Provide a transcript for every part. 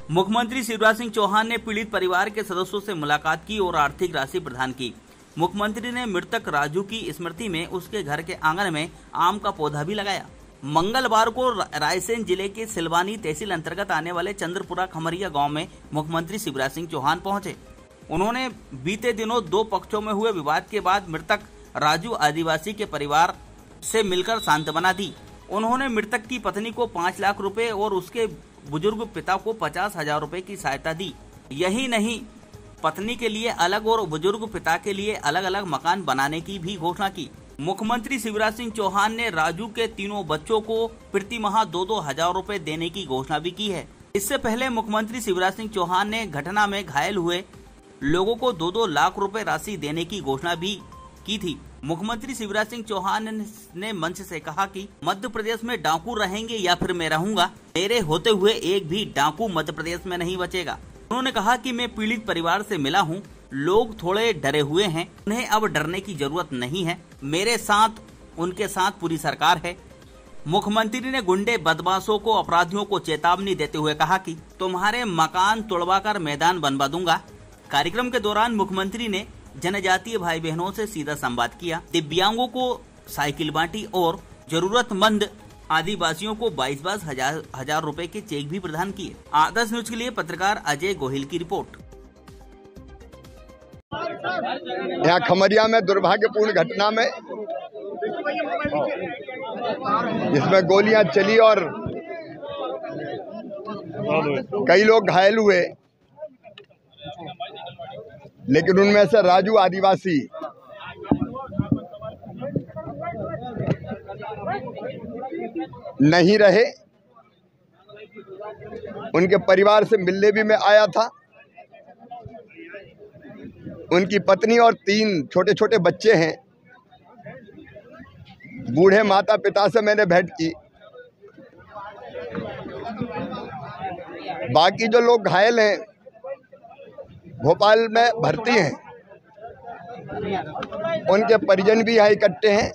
मुख्यमंत्री शिवराज सिंह चौहान ने पीड़ित परिवार के सदस्यों से मुलाकात की और आर्थिक राशि प्रदान की। मुख्यमंत्री ने मृतक राजू की स्मृति में उसके घर के आंगन में आम का पौधा भी लगाया। मंगलवार को रायसेन जिले के सिलवानी तहसील अंतर्गत आने वाले चंद्रपुरा खमरिया गांव में मुख्यमंत्री शिवराज सिंह चौहान पहुंचे। उन्होंने बीते दिनों दो पक्षों में हुए विवाद के बाद मृतक राजू आदिवासी के परिवार से मिलकर सांत्वना दी। उन्होंने मृतक की पत्नी को 5 लाख रुपए और उसके बुजुर्ग पिता को 50,000 रुपए की सहायता दी। यही नहीं, पत्नी के लिए अलग और बुजुर्ग पिता के लिए अलग अलग मकान बनाने की भी घोषणा की। मुख्यमंत्री शिवराज सिंह चौहान ने राजू के तीनों बच्चों को प्रति माह 2-2 हजार रुपए देने की घोषणा भी की है। इससे पहले मुख्यमंत्री शिवराज सिंह चौहान ने घटना में घायल हुए लोगों को 2-2 लाख रुपए राशि देने की घोषणा भी की थी। मुख्यमंत्री शिवराज सिंह चौहान ने मंच से कहा कि मध्य प्रदेश में डाकू रहेंगे या फिर मैं रहूंगा, मेरे होते हुए एक भी डाकू मध्य प्रदेश में नहीं बचेगा। उन्होंने कहा कि मैं पीड़ित परिवार से मिला हूं, लोग थोड़े डरे हुए हैं, उन्हें अब डरने की जरूरत नहीं है, मेरे साथ उनके साथ पूरी सरकार है। मुख्यमंत्री ने गुंडे बदमाशों को अपराधियों को चेतावनी देते हुए कहा कि तुम्हारे मकान तोड़वाकर मैदान बनवा दूंगा। कार्यक्रम के दौरान मुख्यमंत्री ने जनजातीय भाई बहनों से सीधा संवाद किया, दिव्यांगों को साइकिल बांटी और जरूरतमंद आदिवासियों को 22 हजार रुपए के चेक भी प्रदान किए। आदर्श न्यूज के लिए पत्रकार अजय गोहिल की रिपोर्ट। यहाँ खमरिया में दुर्भाग्यपूर्ण घटना में जिसमें गोलियां चली और कई लोग घायल हुए, लेकिन उनमें से राजू आदिवासी नहीं रहे। उनके परिवार से मिलने भी मैं आया था। उनकी पत्नी और 3 छोटे छोटे बच्चे हैं। बूढ़े माता पिता से मैंने भेंट की। बाकी जो लोग घायल हैं भोपाल में भर्ती हैं, उनके परिजन भी यहाँ इकट्ठे हैं,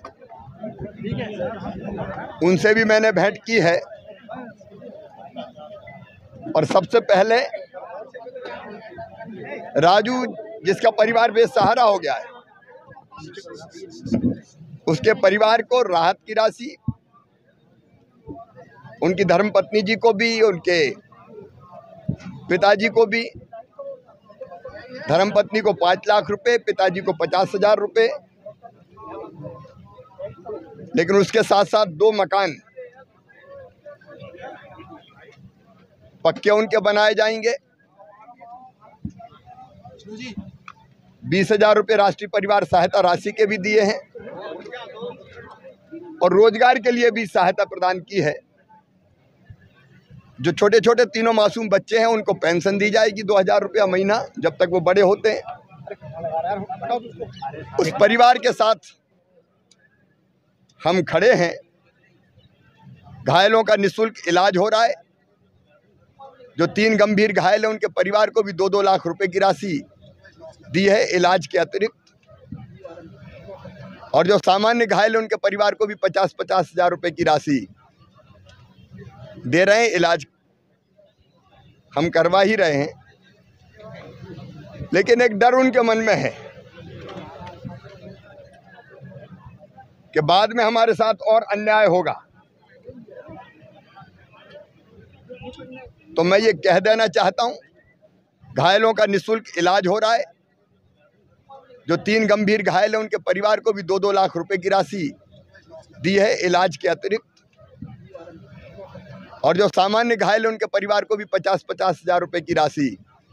उनसे भी मैंने भेंट की है। और सबसे पहले राजू जिसका परिवार बेसहारा हो गया है, उसके परिवार को राहत की राशि, उनकी धर्मपत्नी जी को भी, उनके पिताजी को भी, धर्मपत्नी को 5 लाख रुपए, पिताजी को 50,000 रुपए, लेकिन उसके साथ साथ 2 मकान पक्के उनके बनाए जाएंगे। 20,000 रुपए राष्ट्रीय परिवार सहायता राशि के भी दिए हैं और रोजगार के लिए भी सहायता प्रदान की है। जो छोटे छोटे 3 मासूम बच्चे हैं उनको पेंशन दी जाएगी 2,000 रुपया महीना जब तक वो बड़े होते हैं। उस परिवार के साथ हम खड़े हैं। घायलों का निःशुल्क इलाज हो रहा है। जो 3 गंभीर घायल हैं उनके परिवार को भी 2-2 लाख रुपए की राशि दी है इलाज के अतिरिक्त, और जो सामान्य घायल हैं उनके परिवार को भी 50-50 हजार रुपए की राशि दे रहे हैं। इलाज हम करवा ही रहे हैं, लेकिन एक डर उनके मन में है कि बाद में हमारे साथ और अन्याय होगा। तो मैं ये कह देना चाहता हूं, घायलों का निःशुल्क इलाज हो रहा है। जो 3 गंभीर घायल हैं उनके परिवार को भी 2-2 लाख रुपए की राशि दी है इलाज के अतिरिक्त, और जो सामान्य घायल हैं उनके परिवार को भी 50-50 हजार रुपए की राशि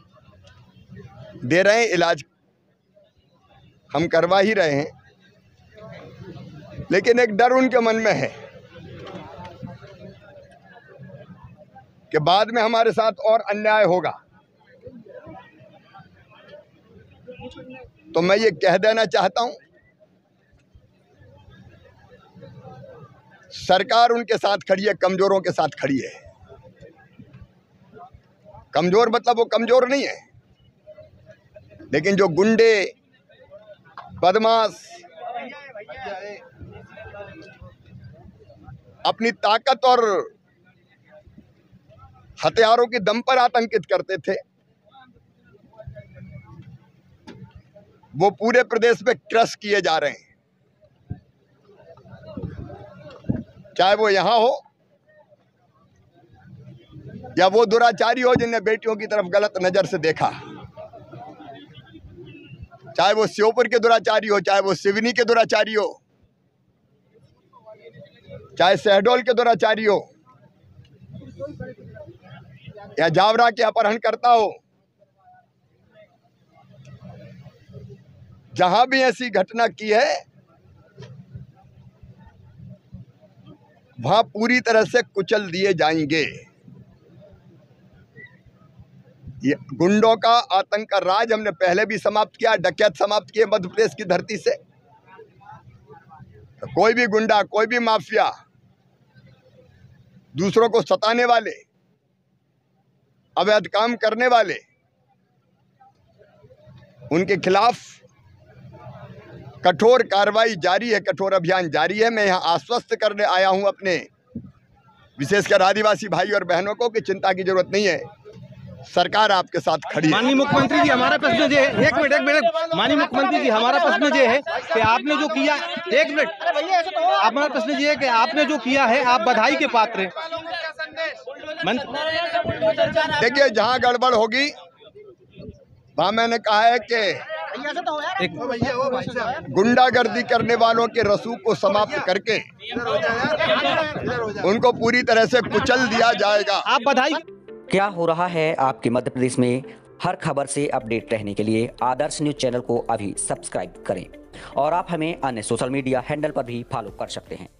दे रहे हैं। इलाज हम करवा ही रहे हैं, लेकिन एक डर उनके मन में है कि बाद में हमारे साथ और अन्याय होगा। तो मैं ये कह देना चाहता हूं, सरकार उनके साथ खड़ी है, कमजोरों के साथ खड़ी है। कमजोर मतलब वो कमजोर नहीं है, लेकिन जो गुंडे बदमाश अपनी ताकत और हथियारों के दम पर आतंकित करते थे, वो पूरे प्रदेश में क्रश किए जा रहे हैं। चाहे वो यहां हो या वो दुराचारी हो जिन्हें बेटियों की तरफ गलत नजर से देखा, चाहे वो श्योपुर के दुराचारी हो, चाहे वो सिवनी के दुराचारी हो, चाहे शहडोल के दुराचारी हो या जावरा के अपहरणकर्ता हो, जहां भी ऐसी घटना की है वहां पूरी तरह से कुचल दिए जाएंगे। ये गुंडों का आतंक का राज हमने पहले भी समाप्त किया, डकैत समाप्त किए मध्य प्रदेश की धरती से। तो कोई भी गुंडा, कोई भी माफिया, दूसरों को सताने वाले, अवैध काम करने वाले, उनके खिलाफ कठोर कार्रवाई जारी है, कठोर अभियान जारी है। मैं यहाँ आश्वस्त करने आया हूँ अपने विशेषकर आदिवासी भाई और बहनों को कि चिंता की जरूरत नहीं है, सरकार आपके साथ खड़ी है। माननीय मुख्यमंत्री जी, हमारा प्रश्न ये है, एक मिनट माननीय मुख्यमंत्री जी, हमारा प्रश्न ये है कि आपने जो किया, एक मिनट, हमारा प्रश्न ये है कि आपने जो किया है आप बधाई के पात्र हैं। देखिए, जहां गड़बड़ होगी वहां मैंने कहा है कि गुंडागर्दी करने वालों के रसूख को समाप्त करके उनको पूरी तरह से कुचल दिया जाएगा। आप बधाई। क्या हो रहा है आपके मध्य प्रदेश में, हर खबर से अपडेट रहने के लिए आदर्श न्यूज चैनल को अभी सब्सक्राइब करें और आप हमें अन्य सोशल मीडिया हैंडल पर भी फॉलो कर सकते हैं।